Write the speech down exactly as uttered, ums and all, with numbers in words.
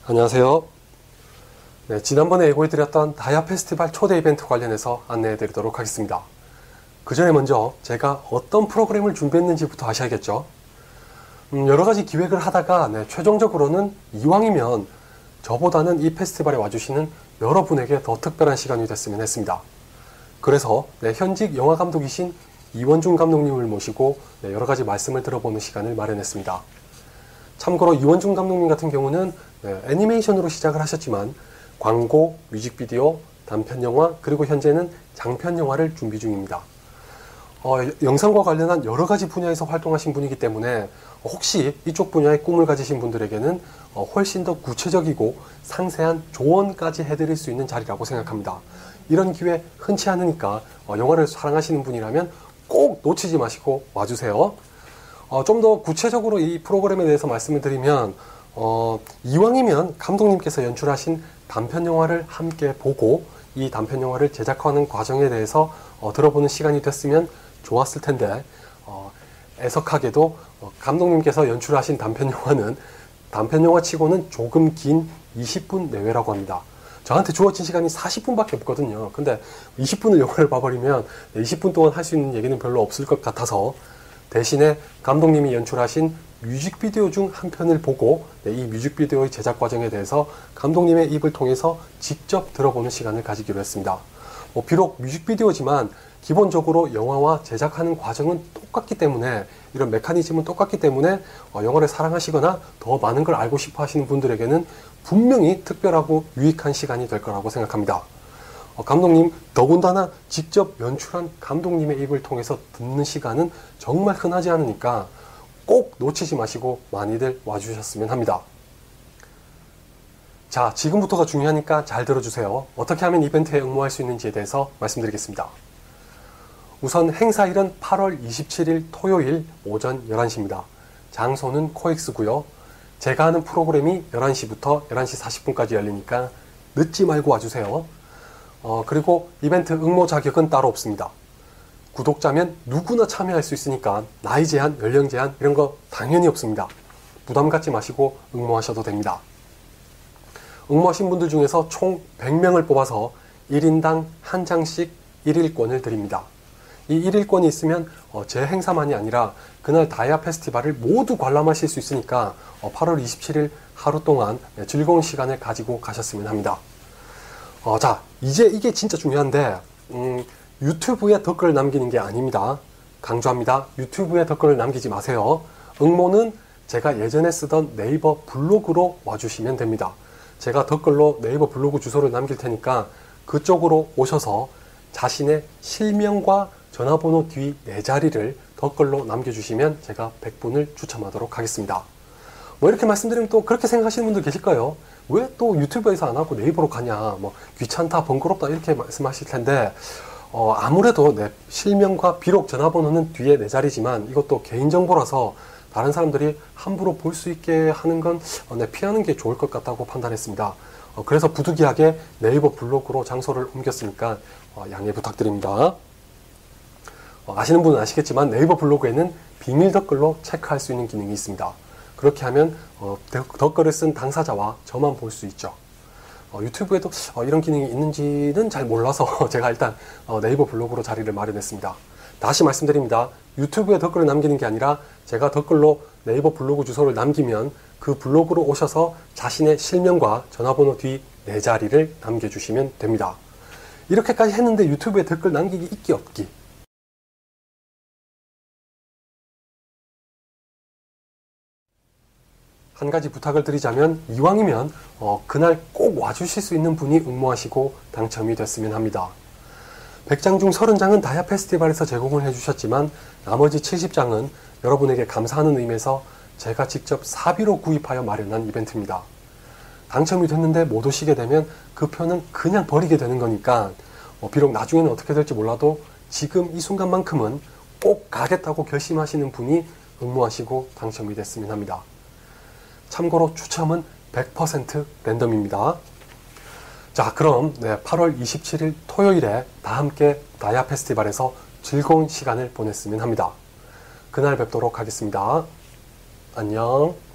안녕하세요. 네, 지난번에 예고해드렸던 다이아 페스티벌 초대 이벤트 관련해서 안내해드리도록 하겠습니다. 그 전에 먼저 제가 어떤 프로그램을 준비했는지부터 아셔야겠죠. 음, 여러가지 기획을 하다가 네, 최종적으로는 이왕이면 저보다는 이 페스티벌에 와주시는 여러분에게 더 특별한 시간이 됐으면 했습니다. 그래서 네, 현직 영화감독이신 이원중 감독님을 모시고 네, 여러가지 말씀을 들어보는 시간을 마련했습니다. 참고로 이원중 감독님 같은 경우는 네, 애니메이션으로 시작을 하셨지만 광고, 뮤직비디오, 단편영화, 그리고 현재는 장편영화를 준비 중입니다. 어, 영상과 관련한 여러가지 분야에서 활동하신 분이기 때문에 혹시 이쪽 분야의 꿈을 가지신 분들에게는 어, 훨씬 더 구체적이고 상세한 조언까지 해드릴 수 있는 자리라고 생각합니다. 이런 기회 흔치 않으니까 어, 영화를 사랑하시는 분이라면 꼭 놓치지 마시고 와주세요. 어, 좀 더 구체적으로 이 프로그램에 대해서 말씀을 드리면 어, 이왕이면 감독님께서 연출하신 단편영화를 함께 보고 이 단편영화를 제작하는 과정에 대해서 어, 들어보는 시간이 됐으면 좋았을 텐데 어, 애석하게도 어, 감독님께서 연출하신 단편영화는 단편영화 치고는 조금 긴 이십 분 내외라고 합니다. 저한테 주어진 시간이 사십 분밖에 없거든요. 근데 이십 분을 영화를 봐버리면 이십 분 동안 할 수 있는 얘기는 별로 없을 것 같아서 대신에 감독님이 연출하신 뮤직비디오 중 한 편을 보고 네, 이 뮤직비디오의 제작 과정에 대해서 감독님의 입을 통해서 직접 들어보는 시간을 가지기로 했습니다. 뭐 비록 뮤직비디오지만 기본적으로 영화와 제작하는 과정은 똑같기 때문에 이런 메커니즘은 똑같기 때문에 어, 영화를 사랑하시거나 더 많은 걸 알고 싶어 하시는 분들에게는 분명히 특별하고 유익한 시간이 될 거라고 생각합니다. 어, 감독님 더군다나 직접 연출한 감독님의 입을 통해서 듣는 시간은 정말 흔하지 않으니까 꼭 놓치지 마시고 많이들 와주셨으면 합니다. 자, 지금부터가 중요하니까 잘 들어주세요. 어떻게 하면 이벤트에 응모할 수 있는지에 대해서 말씀드리겠습니다. 우선 행사일은 팔월 이십칠일 토요일 오전 열한 시입니다. 장소는 코엑스고요. 제가 하는 프로그램이 열한 시부터 열한 시 사십 분까지 열리니까 늦지 말고 와주세요. 어, 그리고 이벤트 응모 자격은 따로 없습니다. 구독자면 누구나 참여할 수 있으니까 나이 제한, 연령 제한 이런 거 당연히 없습니다. 부담 갖지 마시고 응모하셔도 됩니다. 응모하신 분들 중에서 총 백 명을 뽑아서 일 인당 한 장씩 일일권을 드립니다. 이 일일권이 있으면 어, 제 행사만이 아니라 그날 다이아 페스티벌을 모두 관람하실 수 있으니까 어, 팔월 이십칠일 하루 동안 네, 즐거운 시간을 가지고 가셨으면 합니다. 어, 자, 이제 이게 진짜 중요한데 음, 유튜브에 댓글을 남기는 게 아닙니다. 강조합니다. 유튜브에 댓글을 남기지 마세요. 응모는 제가 예전에 쓰던 네이버 블로그로 와주시면 됩니다. 제가 댓글로 네이버 블로그 주소를 남길 테니까 그쪽으로 오셔서 자신의 실명과 전화번호 뒤 네 자리를 댓글로 남겨주시면 제가 백 분을 추첨하도록 하겠습니다. 뭐 이렇게 말씀드리면 또 그렇게 생각하시는 분들 계실 거예요. 왜 또 유튜브에서 안 하고 네이버로 가냐, 뭐 귀찮다, 번거롭다 이렇게 말씀하실 텐데 어, 아무래도 내 실명과 비록 전화번호는 뒤에 네 자리지만 이것도 개인정보라서 다른 사람들이 함부로 볼 수 있게 하는 건 어, 네, 피하는 게 좋을 것 같다고 판단했습니다. 어, 그래서 부득이하게 네이버 블로그로 장소를 옮겼으니까 어, 양해 부탁드립니다. 어, 아시는 분은 아시겠지만 네이버 블로그에는 비밀 댓글로 체크할 수 있는 기능이 있습니다. 그렇게 하면 어, 댓글을 쓴 당사자와 저만 볼 수 있죠. 어, 유튜브에도 어, 이런 기능이 있는지는 잘 몰라서 제가 일단 어, 네이버 블로그로 자리를 마련했습니다. 다시 말씀드립니다. 유튜브에 댓글을 남기는 게 아니라 제가 댓글로 네이버 블로그 주소를 남기면 그 블로그로 오셔서 자신의 실명과 전화번호 뒤 네 자리를 남겨주시면 됩니다. 이렇게까지 했는데 유튜브에 댓글 남기기 있기 없기. 한 가지 부탁을 드리자면 이왕이면 어, 그날 꼭 와주실 수 있는 분이 응모하시고 당첨이 됐으면 합니다. 백 장 중 서른 장은 다이아 페스티벌에서 제공을 해주셨지만 나머지 칠십 장은 여러분에게 감사하는 의미에서 제가 직접 사비로 구입하여 마련한 이벤트입니다. 당첨이 됐는데 못 오시게 되면 그 표는 그냥 버리게 되는 거니까 어, 비록 나중에는 어떻게 될지 몰라도 지금 이 순간만큼은 꼭 가겠다고 결심하시는 분이 응모하시고 당첨이 됐으면 합니다. 참고로 추첨은 백 퍼센트 랜덤입니다. 자, 그럼 네, 팔월 이십칠일 토요일에 다 함께 다이아 페스티벌에서 즐거운 시간을 보냈으면 합니다. 그날 뵙도록 하겠습니다. 안녕.